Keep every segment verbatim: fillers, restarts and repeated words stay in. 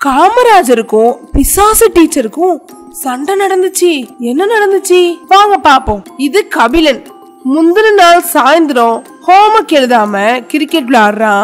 காமராஜருக்கும் பிசாசு டீச்சருக்கும் சண்டை நடந்துச்சு. என்ன நடந்துச்சு வாங்க பாப்போம். இது கபிலன். முந்தின நாள் சாயந்தரம் ஹோம்ஒர்க் எழுதாம கிரிக்கெட் விளையாடுறான்,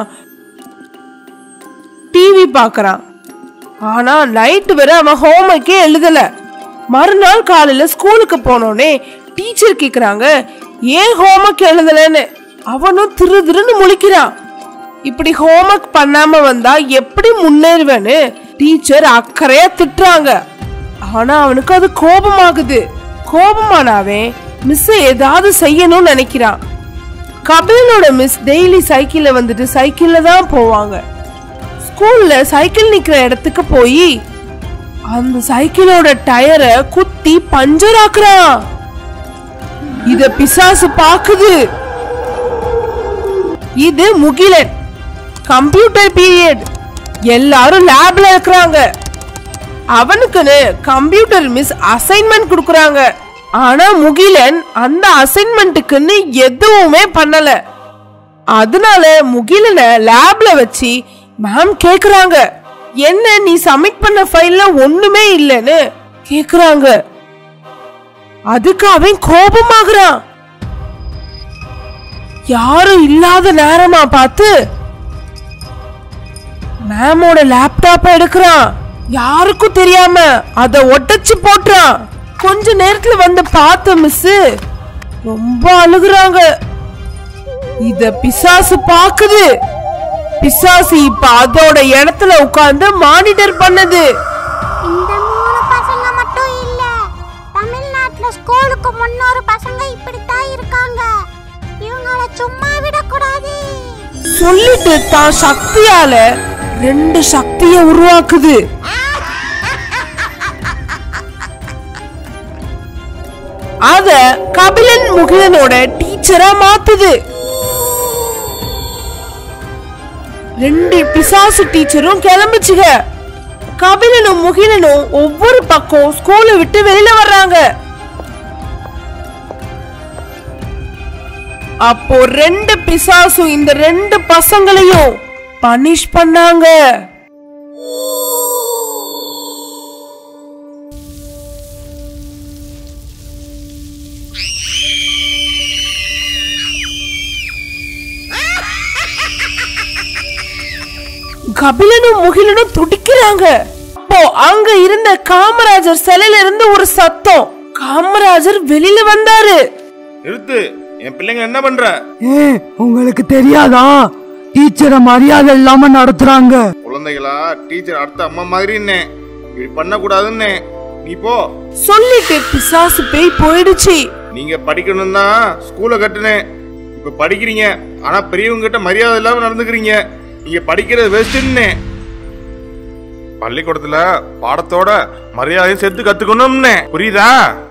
டிவி பாக்குறான். ஆனா நைட்டு வரை அவன் ஹோம்ஒர்க்கே எழுதல. மறுநாள் காலையில ஸ்கூலுக்கு போனோடனே டீச்சர் கேக்குறாங்க ஏன் ஹோம்ஒர்க் எழுதலன்னு. அவனும் திரு திருன்னு முழிக்கிறான். இப்படி ஹோம்ஒர்க் பண்ணாம வந்தா எப்படி முன்னேறுவேன்னு டீச்சர் அக்கறையா திட்டுறாங்க. ஆனா அவனுக்கு அது கோபமாகுது. கோபமானாவே மிஸ் ஏதாவது செய்யணும்னு நினைக்கிறான். கபிலனோட மிஸ் டெய்லி சைக்கிள்ல வந்துட்டு சைக்கிள்ல தான் போவாங்க. ஸ்கூல்ல சைக்கிள் நிக்கிற இடத்துக்கு போய் அந்த சைக்கிளோட டயரை குத்தி பஞ்சர் ஆக்குறான். இத பிசாசு பாக்குது. இது முகிலன். Computer period. எல்லாரும் லேப்ல இருக்கிறாங்க. அவனுக்குன்னு கம்ப்யூட்டர் மிஸ் அசைன்மெண்ட் கொடுக்கறாங்க. ஆனா முகிலன் அந்த அசைன்மெண்ட்டுக்குன்னு எதுவுமே பண்ணல. அதனால முகிலனை லேப்ல வச்சு மேம் கேக்குறாங்க என்ன நீ சப்மிட் பண்ண ஃபைல்ல ஒண்ணுமே இல்லைன்னு கேக்குறாங்க. அதுக்கு அவன் கோபமாகறான். யாரும் இல்லாத நேரமா பார்த்து மேமோட லேப்டாப்ப எடுக்கிறான். யாருக்கும் தெரியாம அத ஒட்டச்சு போட்டுறான். கொஞ்ச நேரத்துல வந்து பார்த்த மிஸ் ரொம்ப அழுகுறாங்க. இத பிசாசு பாக்குது. பிசாசு இப்ப அதோட இடத்துல உட்கார்ந்து மானிட்டர் பண்ணுது. இந்த மூணு பசங்க மட்டும் இல்ல, தமிழ்நாட்டுல ஸ்கூலுக்கு முன்னூறு பசங்க இப்படித்தான் இருக்காங்க. இவங்கள சும்மா விடக்கூடாது சொல்லிட்டு தான் சக்தியால ரெண்டு சக்திய உருவாக்குது. அத கபிலன் முகிலனோட டீச்சரா மாத்துது. ரெண்டு பிசாசு டீச்சரும் கிளம்பிச்சுக. கபிலனும் முகிலனும் ஒவ்வொரு பக்கம் ஸ்கூலை விட்டு வெளியில வர்றாங்க. அப்போ ரெண்டு பிசாசும் இந்த ரெண்டு பசங்களையும் பனிஷ் பண்ணாங்க. கபிலனும் முகிலனும் துடிக்கிறாங்க. அப்போ அங்க இருந்த காமராஜர் சிலையில இருந்து ஒரு சத்தம். காமராஜர் வெளியில வந்தாரு. நிறுத்து, என் பிள்ளைங்க என்ன பண்ற? உங்களுக்கு தெரியாதா? டீச்சரை மரியாதை இல்லாம நடத்துறாங்க. குழந்தைகளா டீச்சர் அடுத்த அம்மா மாதிரி இப்படி பண்ண கூடாதுன்னு நீ போ சொல்லிட்டு பிசாசு பேய் போயிடுச்சு. நீங்க படிக்கணும் தான் ஸ்கூல கட்டுனேன். இப்ப படிக்கிறீங்க, ஆனா பெரியவங்க கிட்ட மரியாதை இல்லாம நடந்துக்கிறீங்க. நீங்க படிக்கிறது வேஸ்ட்னு. பள்ளிக்கூடத்துல பாடத்தோட மரியாதையும் சேர்த்து கத்துக்கணும்னு புரியுதா?